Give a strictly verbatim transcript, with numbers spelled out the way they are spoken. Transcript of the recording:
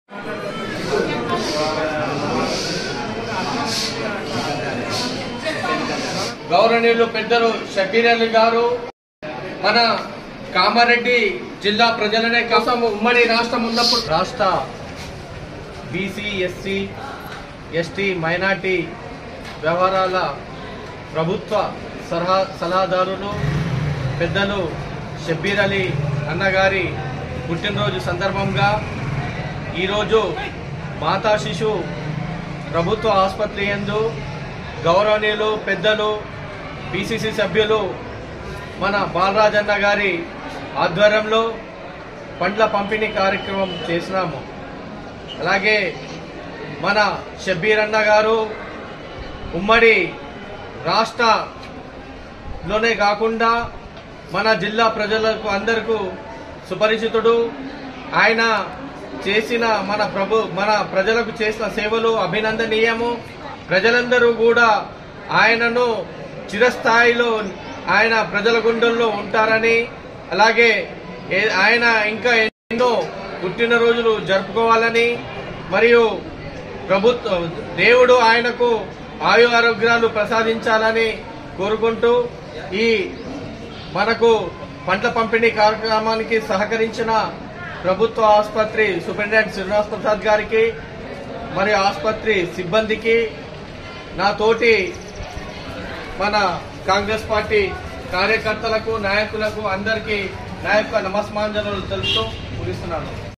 గౌరవనీయులు పెద్దలు షబ్బీర్ అలీ గారు మన కామారెడ్డి జిల్లా ప్రజలనే కోసం ఉమ్మడి రాష్ట్రం ఉన్నప్పుడు రాష్ట్ర బీసీ ఎస్సీ ఎస్టీ మైనార్టీ వ్యవహారాల ప్రభుత్వ సలహా సలహాదారులు పెద్దలు షబ్బీర్ అలీ అన్నగారి పుట్టినరోజు సందర్భంగా ఈరోజు మాతా శిశు ప్రభుత్వ ఆసుపత్రి యందు గౌరవనీయులు పెద్దలు పిసిసి సభ్యులు మన బాలరాజన్న గారి ఆధ్వర్యంలో పండ్ల పంపిణీ కార్యక్రమం చేసినాము. అలాగే మన షబ్బీర్ అన్న గారు ఉమ్మడి రాష్ట్రంలోనే కాకుండా మన జిల్లా ప్రజలకు అందరికీ సుపరిచితుడు. ఆయన చేసిన మన ప్రభు మన ప్రజలకు చేసిన సేవలు అభినందనీయము. ప్రజలందరూ కూడా ఆయనను చిరస్థాయిలో ఆయన ప్రజల గుండెల్లో ఉంటారని, అలాగే ఆయన ఇంకా ఎన్నో పుట్టినరోజులు జరుపుకోవాలని మరియు ప్రభుత్వ దేవుడు ఆయనకు ఆయు ఆరోగ్యాలు ప్రసాదించాలని కోరుకుంటూ ఈ మనకు పండ్ల పంపిణీ కార్యక్రమానికి సహకరించిన ప్రభుత్వ ఆసుపత్రి సూపరింటెండెంట్ శ్రీనివాస్ ప్రసాద్ గారికి మరియు ఆసుపత్రి సిబ్బందికి, నా తోటి మన కాంగ్రెస్ పార్టీ కార్యకర్తలకు నాయకులకు అందరికీ నా యొక్క నమస్మాంజలు తెలుపుతూ ముగిస్తున్నాను.